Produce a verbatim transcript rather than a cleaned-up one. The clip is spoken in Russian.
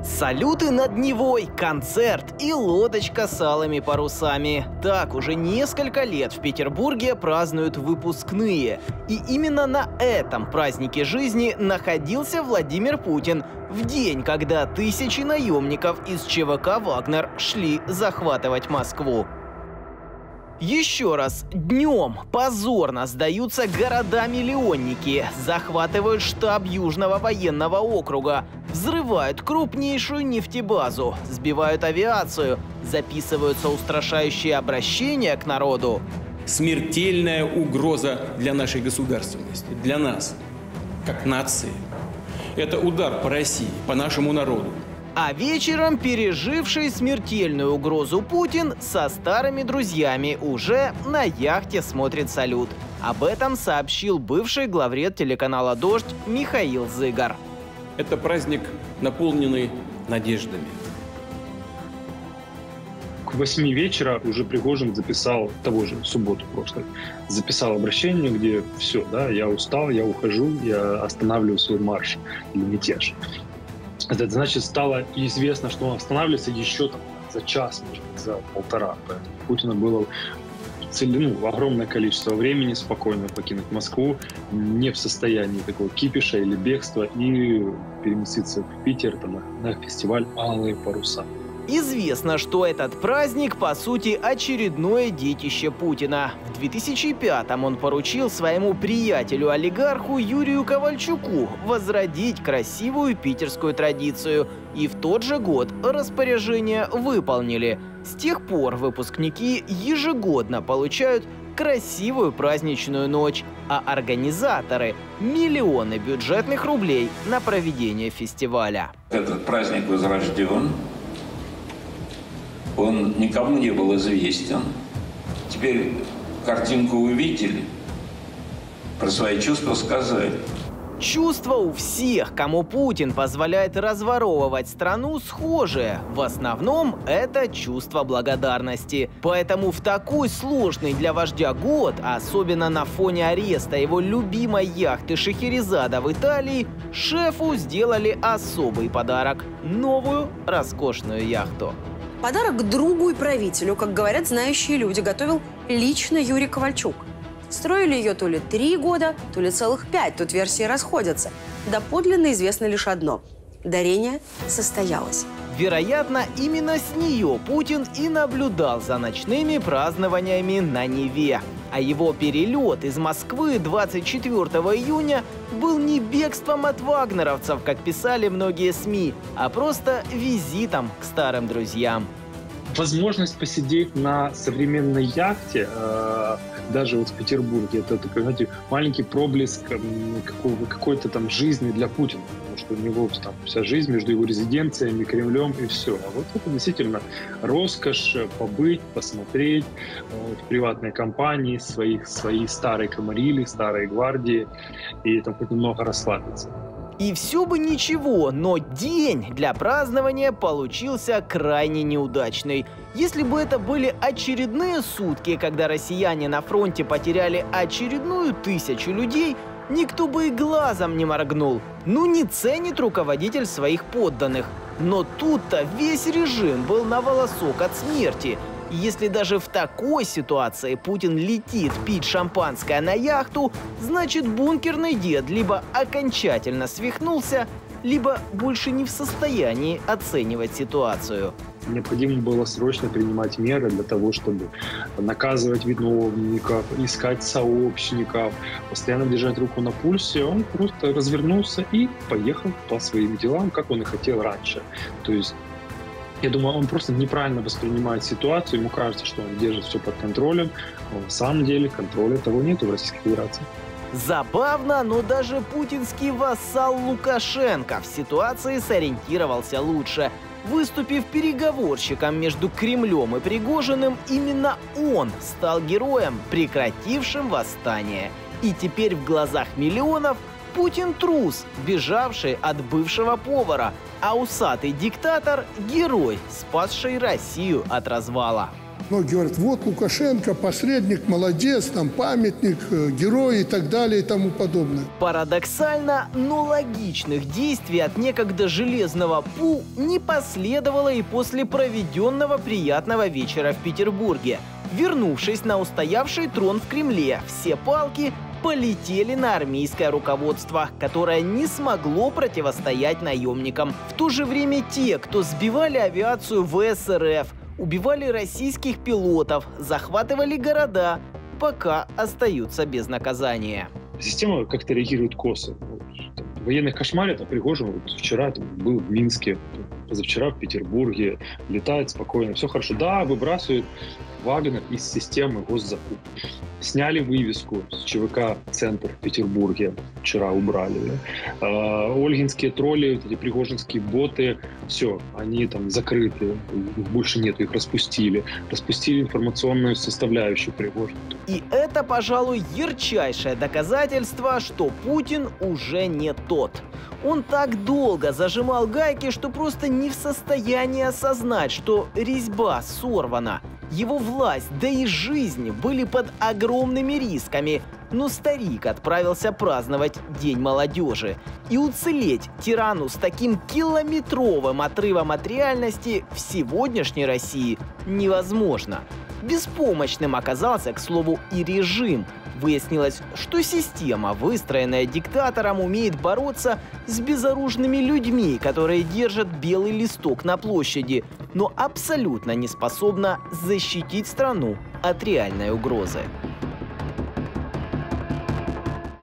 Салюты над Невой, концерт и лодочка с алыми парусами. Так уже несколько лет в Петербурге празднуют выпускные. И именно на этом празднике жизни находился Владимир Путин в день, когда тысячи наемников из ЧВК «Вагнер» шли захватывать Москву. Еще раз, днем позорно сдаются города-миллионники, захватывают штаб Южного военного округа, взрывают крупнейшую нефтебазу, сбивают авиацию, записываются устрашающие обращения к народу. Смертельная угроза для нашей государственности, для нас, как нации. Это удар по России, по нашему народу. А вечером переживший смертельную угрозу Путин со старыми друзьями уже на яхте смотрит салют. Об этом сообщил бывший главред телеканала «Дождь» Михаил Зыгар. Это праздник, наполненный надеждами. К восьми вечера уже Пригожин записал, того же, в субботу прошлой, записал обращение, где все, да, я устал, я ухожу, я останавливаю свой марш или мятеж. Это значит, стало известно, что он останавливается еще там, за час, может быть, за полтора. Поэтому у Путина было цели, ну, огромное количество времени спокойно покинуть Москву, не в состоянии такого кипиша или бегства, и переместиться в Питер там, на фестиваль «Алые паруса». Известно, что этот праздник, по сути, очередное детище Путина. В две тысячи пятом он поручил своему приятелю-олигарху Юрию Ковальчуку возродить красивую питерскую традицию. И в тот же год распоряжение выполнили. С тех пор выпускники ежегодно получают красивую праздничную ночь, а организаторы – миллионы бюджетных рублей на проведение фестиваля. Этот праздник возрожден. Он никому не был известен. Теперь картинку увидели, про свои чувства сказали. Чувства у всех, кому Путин позволяет разворовывать страну, схожие. В основном это чувство благодарности. Поэтому в такой сложный для вождя год, особенно на фоне ареста его любимой яхты Шахерезада в Италии, шефу сделали особый подарок – новую роскошную яхту. Подарок другу и правителю, как говорят знающие люди, готовил лично Юрий Ковальчук. Строили ее то ли три года, то ли целых пять, тут версии расходятся. Доподлинно известно лишь одно – дарение состоялось. Вероятно, именно с нее Путин и наблюдал за ночными празднованиями на Неве. А его перелет из Москвы двадцать четвёртого июня был не бегством от вагнеровцев, как писали многие СМИ, а просто визитом к старым друзьям. Возможность посидеть на современной яхте, э, даже вот в Петербурге, это такой, знаете, маленький проблеск э, какой-то там жизни для Путина. Потому что у него там вся жизнь между его резиденциями, Кремлем и все. А вот это действительно роскошь побыть, посмотреть э, в приватной компании своих, свои старые камарили, старые гвардии, и там хоть немного расслабиться. И все бы ничего, но день для празднования получился крайне неудачный. Если бы это были очередные сутки, когда россияне на фронте потеряли очередную тысячу людей, никто бы и глазом не моргнул. Ну не ценит руководитель своих подданных. Но тут-то весь режим был на волосок от смерти. И если даже в такой ситуации Путин летит пить шампанское на яхту, значит бункерный дед либо окончательно свихнулся, либо больше не в состоянии оценивать ситуацию. Необходимо было срочно принимать меры для того, чтобы наказывать виновников, искать сообщников, постоянно держать руку на пульсе. Он просто развернулся и поехал по своим делам, как он и хотел раньше. То есть, я думаю, он просто неправильно воспринимает ситуацию, ему кажется, что он держит все под контролем, но на самом деле контроля того нет в Российской Федерации. Забавно, но даже путинский вассал Лукашенко в ситуации сориентировался лучше. Выступив переговорщиком между Кремлем и Пригожиным, именно он стал героем, прекратившим восстание. И теперь в глазах миллионов Путин трус, бежавший от бывшего повара, а усатый диктатор – герой, спасший Россию от развала. Многие говорят, вот Лукашенко, посредник, молодец, там памятник, герой и так далее и тому подобное. Парадоксально, но логичных действий от некогда железного Пу не последовало и после проведенного приятного вечера в Петербурге. Вернувшись на устоявший трон в Кремле, все палки полетели на армейское руководство, которое не смогло противостоять наемникам. В то же время те, кто сбивали авиацию ВСРФ, убивали российских пилотов, захватывали города, пока остаются без наказания. Система как-то реагирует косо. Там, военных кошмарит, а Пригожин вот вчера там, был в Минске, позавчера в Петербурге, летает спокойно, все хорошо. Да, выбрасывают Вагнер из системы госзакупки. Сняли вывеску с ЧВК «Центр» в Петербурге. Вчера убрали. Да? А, ольгинские тролли, вот эти пригожинские боты, все, они там закрыты. Их больше нету, их распустили. Распустили информационную составляющую Пригожина. И это, пожалуй, ярчайшее доказательство, что Путин уже не тот. Он так долго зажимал гайки, что просто не в состоянии осознать, что резьба сорвана. Его власть, да и жизнь были под огромными рисками. Но старик отправился праздновать День молодежи. И уцелеть тирану с таким километровым отрывом от реальности в сегодняшней России невозможно. Беспомощным оказался, к слову, и режим. Выяснилось, что система, выстроенная диктатором, умеет бороться с безоружными людьми, которые держат белый листок на площади, но абсолютно не способна защитить страну от реальной угрозы.